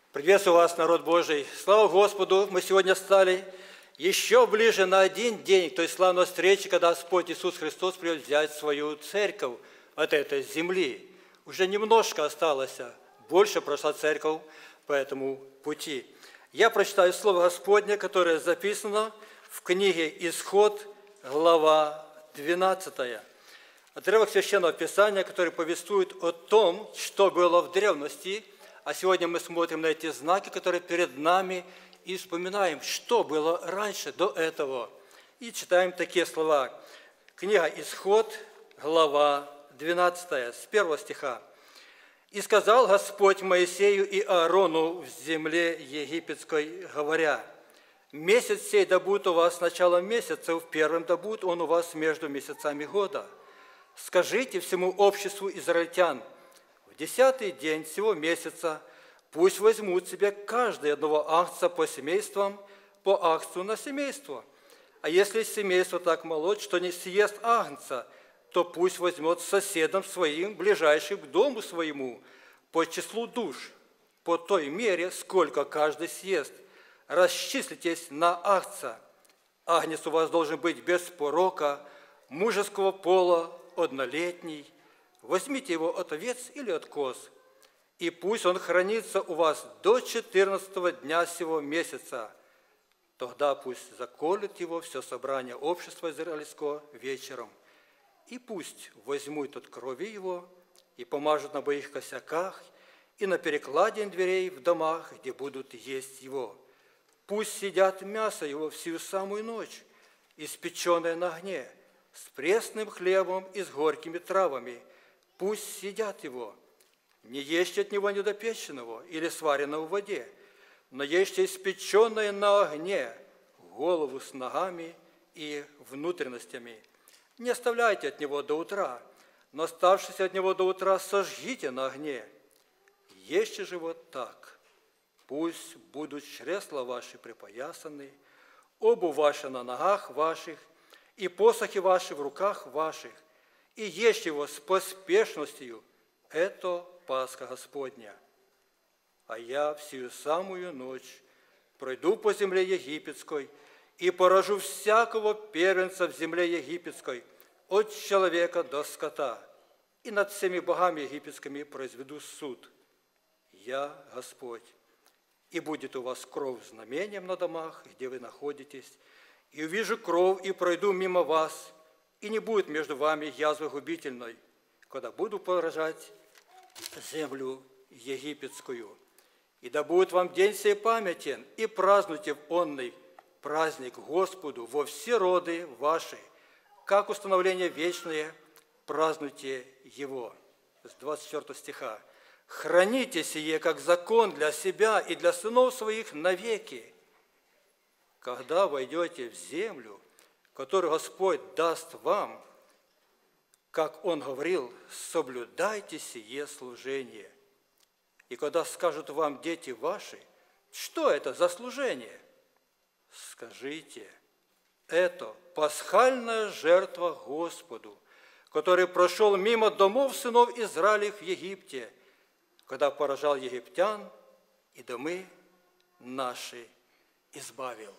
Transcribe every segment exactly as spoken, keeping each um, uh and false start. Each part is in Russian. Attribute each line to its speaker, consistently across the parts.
Speaker 1: Приветствую вас, народ Божий. Слава Господу! Мы сегодня стали еще ближе на один день к той славной встрече, когда Господь Иисус Христос придет взять свою церковь от этой земли. Уже немножко осталось, больше прошла церковь по этому пути. Я прочитаю Слово Господне, которое записано в книге «Исход», глава двенадцатая. Отрывок Священного Писания, который повествует о том, что было в древности. А сегодня мы смотрим на эти знаки, которые перед нами, и вспоминаем, что было раньше, до этого. И читаем такие слова. Книга «Исход», глава двенадцатая, с первого стиха. «И сказал Господь Моисею и Аарону в земле египетской, говоря: месяц сей да будет у вас начало месяцев, первым да будет он у вас между месяцами года. Скажите всему обществу израильтян: в десятый день сего месяца пусть возьмут себе каждый одного агнца по семействам, по агнцу на семейство. А если семейство так молоть, что не съест агнца, то пусть возьмет соседом своим, ближайшим к дому своему, по числу душ, по той мере, сколько каждый съест. Расчислитесь на агнца. Агнец у вас должен быть без порока, мужеского пола, однолетний. Возьмите его от овец или от коз, и пусть он хранится у вас до четырнадцатого дня сего месяца. Тогда пусть заколет его все собрание общества израильского вечером, и пусть возьмут от крови его и помажут на обоих косяках и на перекладине дверей в домах, где будут есть его. Пусть съедят мясо его всю самую ночь, испеченное на огне, с пресным хлебом и с горькими травами. Пусть съедят его. Не ешьте от него недопеченного или сваренного в воде, но ешьте испеченное на огне, голову с ногами и внутренностями. Не оставляйте от него до утра, но оставшись от него до утра сожгите на огне. Ешьте же вот так. Пусть будут чресла ваши припоясаны, обувь ваша на ногах ваших, и посохи ваши в руках ваших, и ешьте его с поспешностью. Это Пасха Господня. А я всю самую ночь пройду по земле египетской и поражу всякого первенца в земле египетской, от человека до скота, и над всеми богами египетскими произведу суд. Я Господь. И будет у вас кровь знамением на домах, где вы находитесь, и увижу кровь, и пройду мимо вас, и не будет между вами язвы губительной, когда буду поражать землю египетскую. И да будет вам день сей памятен, и празднуйте в онный праздник Господу во все роды ваши, как установление вечное, празднуйте его». С двадцать четвёртого стиха. «Храните сие, как закон для себя и для сынов своих навеки. Когда войдете в землю, которую Господь даст вам, как Он говорил, соблюдайте сие служение. И когда скажут вам дети ваши: что это за служение? Скажите: это пасхальная жертва Господу, который прошел мимо домов сынов Израилев в Египте, когда поражал египтян и домы наши избавил».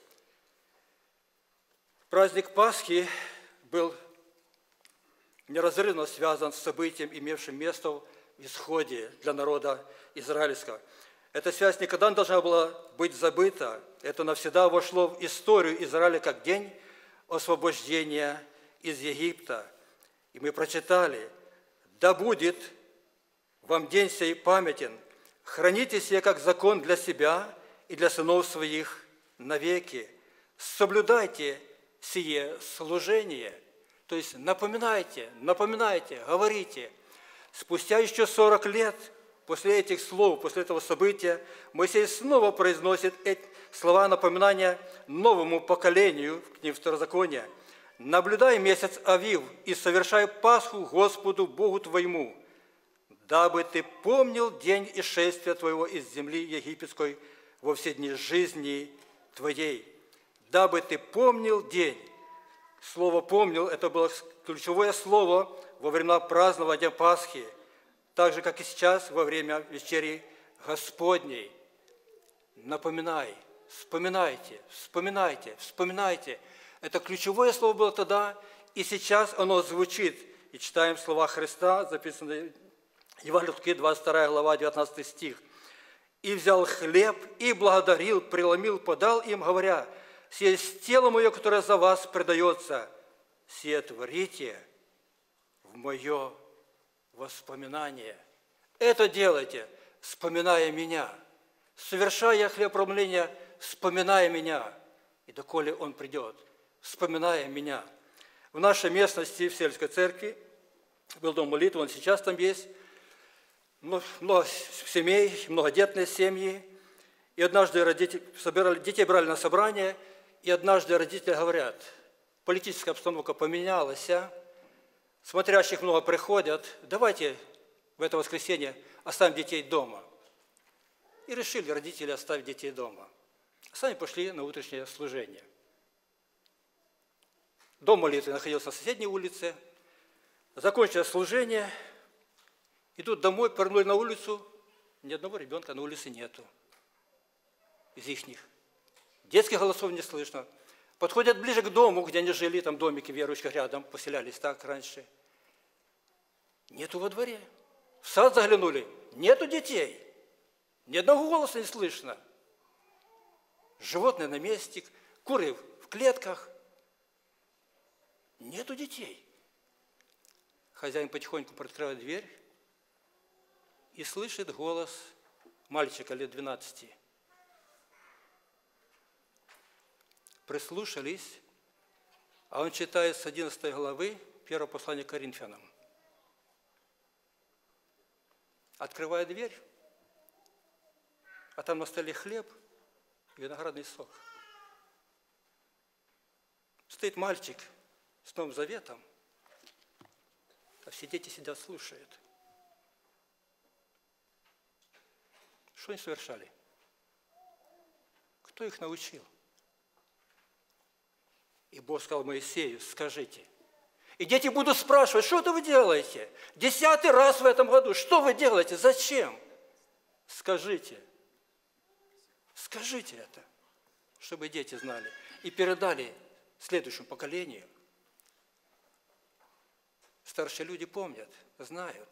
Speaker 1: Праздник Пасхи был неразрывно связан с событием, имевшим место в исходе для народа израильского. Эта связь никогда не должна была быть забыта. Это навсегда вошло в историю Израиля как день освобождения из Египта. И мы прочитали: «Да будет вам день сей памятен, храните сие как закон для себя и для сынов своих навеки. Соблюдайте сие служение». То есть напоминайте, напоминайте, говорите. Спустя еще сорок лет после этих слов, после этого события, Моисей снова произносит эти слова напоминания новому поколению в книге Второзакония. «Наблюдай месяц Авив и совершай Пасху Господу Богу твоему, дабы ты помнил день исшествия твоего из земли египетской во все дни жизни твоей». Дабы ты помнил день. Слово «помнил» – это было ключевое слово во время празднования Пасхи, так же, как и сейчас во время вечери Господней. Напоминай, вспоминайте, вспоминайте, вспоминайте. Это ключевое слово было тогда, и сейчас оно звучит. И читаем слова Христа, записанные в Евангелии от Луки, двадцать вторая глава, девятнадцатый стих. «И взял хлеб, и благодарил, преломил, подал им, говоря, сие есть тело мое, которое за вас предается, сие творите в мое воспоминание». Это делайте, вспоминая меня, совершая хлебопромление, вспоминая меня, и доколе Он придет, вспоминая меня. В нашей местности, в сельской церкви, был дом молитвы, он сейчас там есть, много семей, многодетные семьи. И однажды родители собирали, детей брали на собрание, и однажды родители говорят, политическая обстановка поменялась, смотрящих много приходят, давайте в это воскресенье оставим детей дома. И решили родители оставить детей дома. Сами пошли на утреннее служение. Дом молитвы находился на соседней улице. Закончилось служение, идут домой, повернули на улицу, ни одного ребенка на улице нету. Из ихних. Детских голосов не слышно. Подходят ближе к дому, где они жили, там домики верующих рядом, поселялись так раньше. Нету во дворе. В сад заглянули, нету детей. Ни одного голоса не слышно. Животные на месте, куры в клетках. Нету детей. Хозяин потихоньку приоткрывает дверь и слышит голос мальчика лет двенадцати. Прислушались, а он читает с одиннадцатой главы первого послания к Коринфянам. Открывает дверь, а там на столе хлеб и виноградный сок. Стоит мальчик с Новым Заветом, а все дети сидят, слушают. Что они совершали? Кто их научил? И Бог сказал Моисею, скажите. И дети будут спрашивать, что это вы делаете? Десятый раз в этом году, что вы делаете? Зачем? Скажите. Скажите это, чтобы дети знали. И передали следующему поколению. Старшие люди помнят, знают.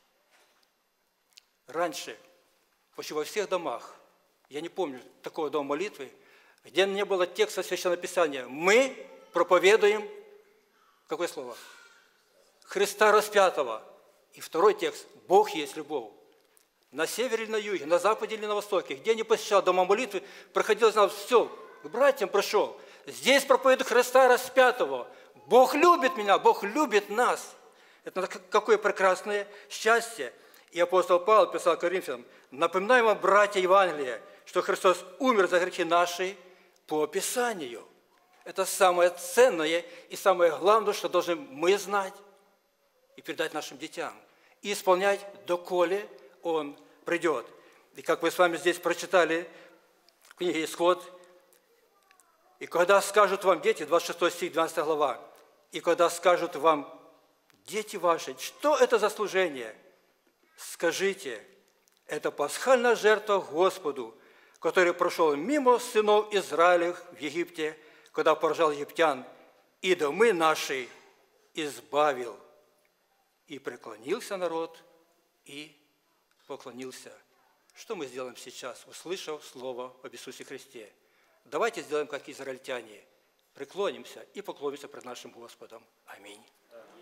Speaker 1: Раньше, почти во всех домах, я не помню такого дома молитвы, где не было текста Священного Писания. Мы проповедуем, какое слово? Христа распятого. И второй текст. Бог есть любовь. На севере или на юге, на западе или на востоке, где не посещал дома молитвы, проходил, знал, все, к братьям пришел. Здесь проповедует Христа распятого. Бог любит меня, Бог любит нас. Это какое прекрасное счастье. И апостол Павел писал Коринфянам, напоминаем вам, братья Евангелия, что Христос умер за грехи наши по Писанию. Это самое ценное и самое главное, что должны мы знать и передать нашим детям. И исполнять, доколе Он придет. И как мы с вами здесь прочитали в книге «Исход», и когда скажут вам дети, двадцать шестой стих, двенадцатая глава, и когда скажут вам дети ваши, что это за служение? Скажите, это пасхальная жертва Господу, который прошел мимо сынов Израилевых в Египте, когда поражал египтян, и домы наши избавил. И преклонился народ, и поклонился. Что мы сделаем сейчас, услышав слово об Иисусе Христе? Давайте сделаем, как израильтяне, преклонимся и поклонимся пред нашим Господом. Аминь.